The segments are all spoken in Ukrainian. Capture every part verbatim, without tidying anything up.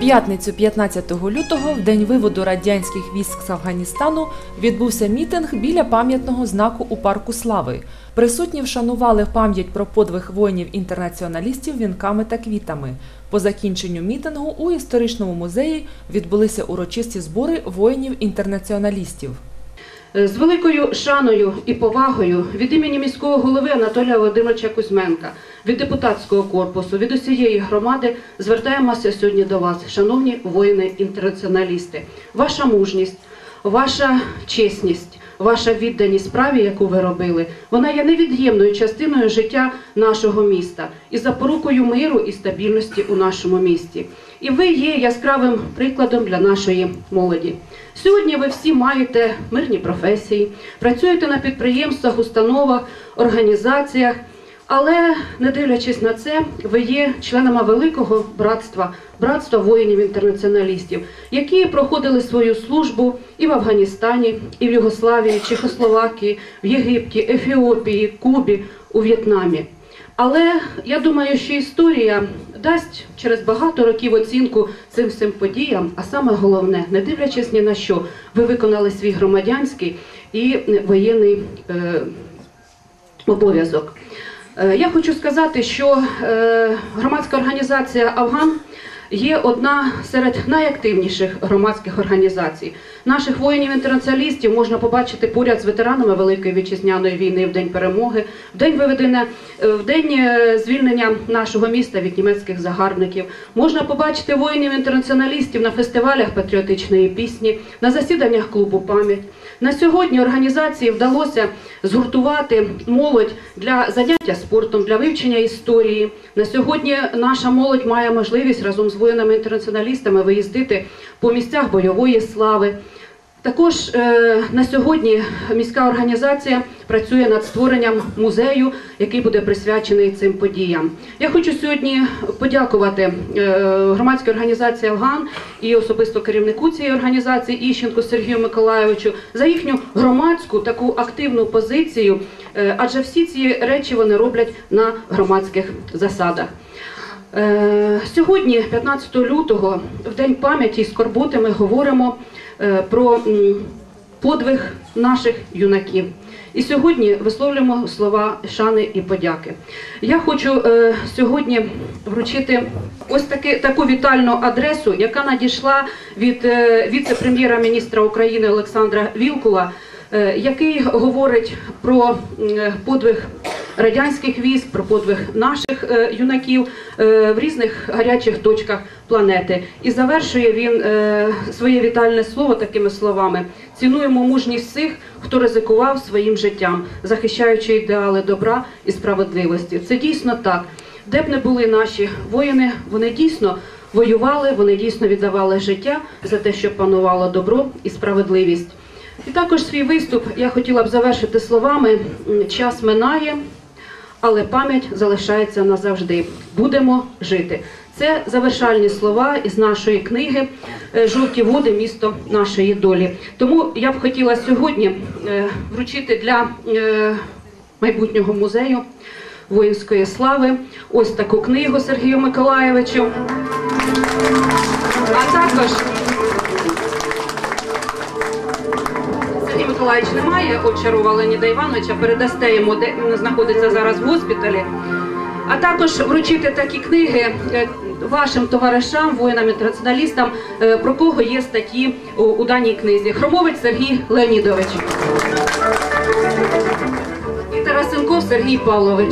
п'ятницю п'ятнадцятого лютого, в день виводу радянських військ з Афганістану, відбувся мітинг біля пам'ятного знаку у Парку Слави. Присутні вшанували пам'ять про подвиг воїнів-інтернаціоналістів вінками та квітами. По закінченню мітингу у історичному музеї відбулися урочисті збори воїнів-інтернаціоналістів. З великою шаною і повагою від імені міського голови Анатолія Володимировича Кузьменка, від депутатського корпусу, від усієї громади звертаємося сьогодні до вас, шановні воїни-інтернаціоналісти. Ваша мужність, ваша чесність, ваша відданість справі, яку ви робили, вона є невід'ємною частиною життя нашого міста і запорукою миру і стабільності у нашому місті. І ви є яскравим прикладом для нашої молоді. Сьогодні ви всі маєте мирні професії, працюєте на підприємствах, установах, організаціях, але, не дивлячись на це, ви є членами великого братства, братства воїнів-інтернаціоналістів, які проходили свою службу і в Афганістані, і в Югославії, Чехословакії, в Єгипті, Ефіопії, Кубі, у В'єтнамі. Але я думаю, що історія дасть через багато років оцінку цим всім подіям, а саме головне, не дивлячись ні на що, ви виконали свій громадянський і воєнний е, обов'язок. Е, я хочу сказати, що е, громадська організація «Афган» є одна серед найактивніших громадських організацій. Наших воїнів-інтернаціоналістів можна побачити поряд з ветеранами Великої Вітчизняної війни в День перемоги, в день виведення, в день звільнення нашого міста від німецьких загарбників. Можна побачити воїнів-інтернаціоналістів на фестивалях патріотичної пісні, на засіданнях клубу «Пам'ять». На сьогодні організації вдалося згуртувати молодь для заняття спортом, для вивчення історії. На сьогодні наша молодь має можливість разом з воїнами-інтернаціоналістами виїздити по місцях бойової слави. Також е, на сьогодні міська організація працює над створенням музею, який буде присвячений цим подіям. Я хочу сьогодні подякувати е, громадській організації «Афган» і особисто керівнику цієї організації Іщенку Сергію Миколайовичу за їхню громадську таку активну позицію, е, адже всі ці речі вони роблять на громадських засадах. Е, сьогодні, п'ятнадцятого лютого, в День пам'яті і скорботи, ми говоримо про подвиг наших юнаків. І сьогодні висловлюємо слова шани і подяки. Я хочу е, сьогодні вручити ось таки, таку вітальну адресу, яка надійшла від е, віце-прем'єра-міністра України Олександра Вілкула, е, який говорить про е, подвиг радянських військ, про подвиг наших е, юнаків е, в різних гарячих точках планети. І завершує він е, своє вітальне слово такими словами: «Цінуємо мужність всіх, хто ризикував своїм життям, захищаючи ідеали добра і справедливості». Це дійсно так. Де б не були наші воїни, вони дійсно воювали, вони дійсно віддавали життя за те, щоб панувало добро і справедливість. І також свій виступ я хотіла б завершити словами: «Час минає, але пам'ять залишається назавжди. Будемо жити». Це завершальні слова із нашої книги «Жовті води. Місто нашої долі». Тому я б хотіла сьогодні вручити для майбутнього музею воїнської слави ось таку книгу Сергію Миколайовичу. А також Сергій Миколаївич немає, отчару Валеніда Івановича, передасте йому, де він знаходиться зараз в госпіталі. А також вручити такі книги вашим товаришам, воїнам-інтернаціоналістам, про кого є статті у даній книзі. Хромовець Сергій Леонідович і Тарасенков Сергій Павлович.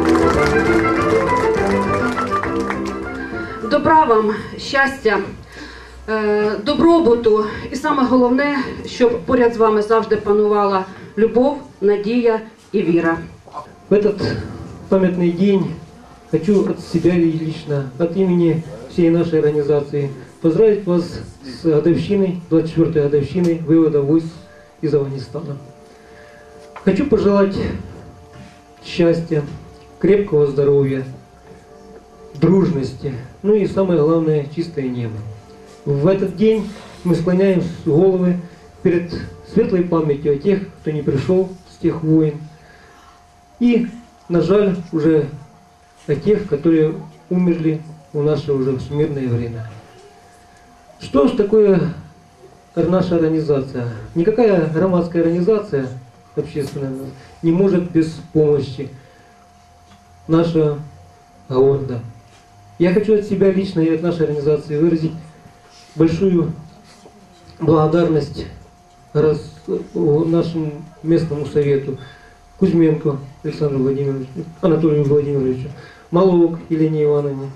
Добра вам, щастя, добробуту і саме головне, щоб поряд з вами завжди панувала любов, надія і віра. В этот памятный день хочу от себя лично, от имени всей нашей организации поздравить вас с годовщиной, двадцать четвёртой годовщиной вывода войск из Афганистана. Хочу пожелать счастья, крепкого здоровья, дружности, ну и самое главное, чистое небо. В этот день мы склоняем головы перед светлой памятью о тех, кто не пришел с тех войн, и, на жаль, уже о тех, которые умерли в наше уже всемирное время. Что ж такое наша организация? Никакая громадская организация общественная не может без помощи нашего города. Я хочу от себя лично и от нашей организации выразить большую благодарность раз, нашему местному совету, Кузьменко Александру Владимировичу, Анатолию Владимировичу, Маловок Елене Ивановне,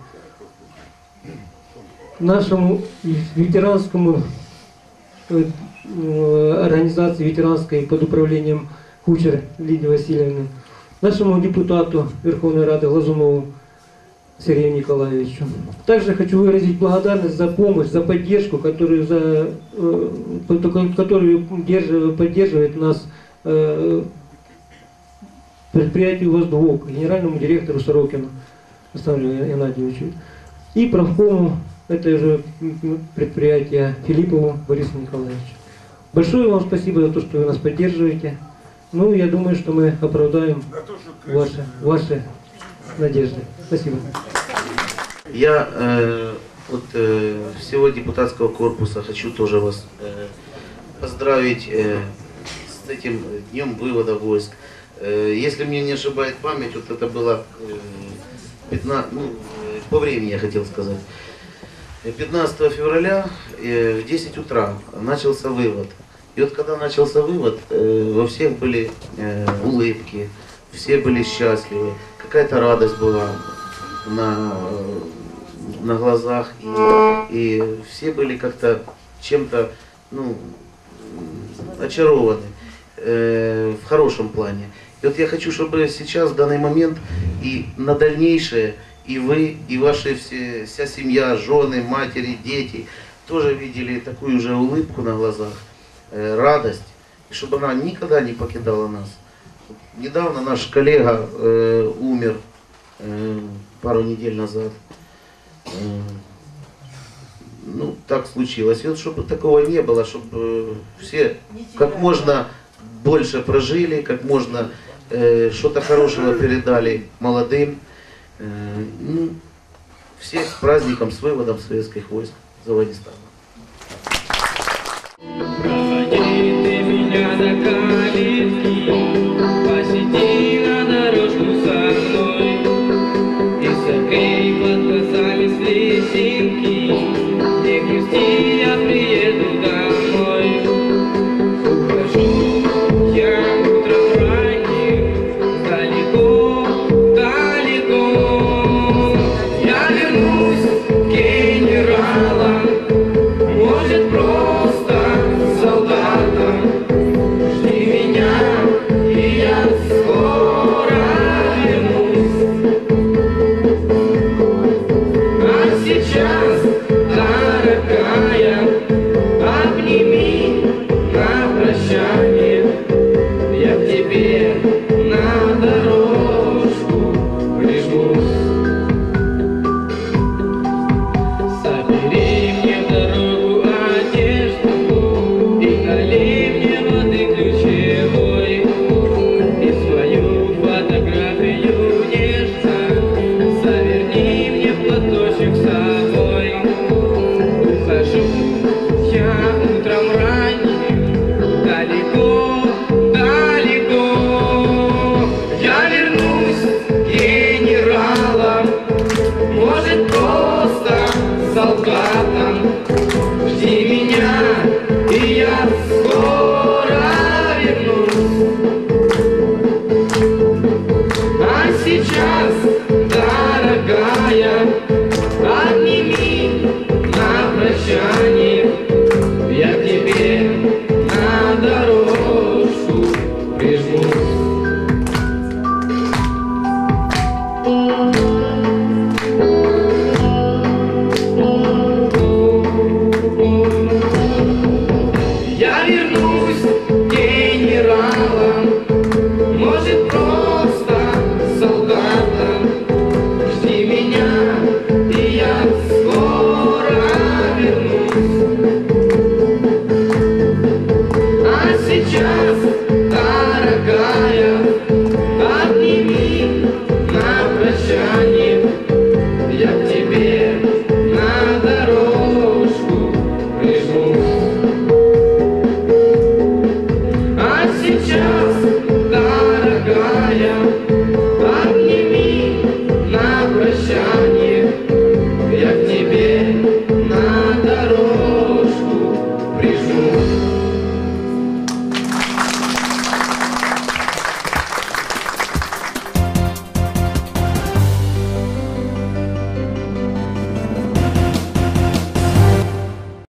нашему ветеранскому э, организации ветеранской под управлением Кучер Лидии Васильевны, нашему депутату Верховной Рады Глазунову Сергею Николаевичу. Также хочу выразить благодарность за помощь, за поддержку, которую, за, э, которую поддерживает нас э, предприятию «Воздвок», генеральному директору Сорокину Александру Геннадьевичу и правкому это же предприятие Филиппову Борису Николаевичу. Большое вам спасибо за то, что вы нас поддерживаете. Ну, я думаю, что мы оправдаем ваши, ваши надежды. Спасибо. Я э, от э, всего депутатского корпуса хочу тоже вас э, поздравить э, с этим днем вывода войск. Э, если мне не ошибает память, вот это было э, пятнадцатого, ну, по времени я хотел сказать. пятнадцатого февраля э, в десять утра начался вывод. И вот когда начался вывод, э, во всех были э, улыбки, все были счастливы, какая-то радость была на, на глазах, и, и все были как-то чем-то, ну, очарованы э, в хорошем плане. И вот я хочу, чтобы сейчас, в данный момент, и на дальнейшее, и вы, и ваши все, вся семья, жены, матери, дети, тоже видели такую же улыбку на глазах, э, радость, и чтобы она никогда не покидала нас. Недавно наш коллега э, умер э, пару недель назад. Э, ну, так случилось. И вот чтобы такого не было, чтобы э, все как можно больше прожили, как можно э, что-то хорошего передали молодым. Э, ну, всех с праздником, с выводом советских войск из Афганистана.